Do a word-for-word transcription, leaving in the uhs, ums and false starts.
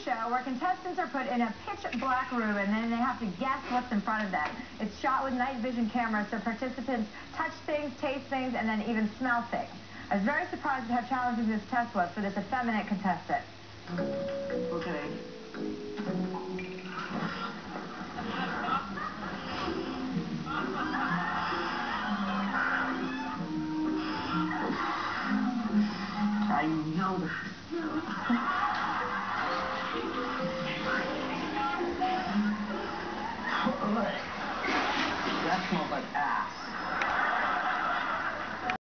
show where contestants are put in a pitch-black room and then they have to guess what's in front of them. It's shot with night vision cameras so participants touch things, taste things, and then even smell things. I was very surprised at how challenging this test was for this effeminate contestant. Okay.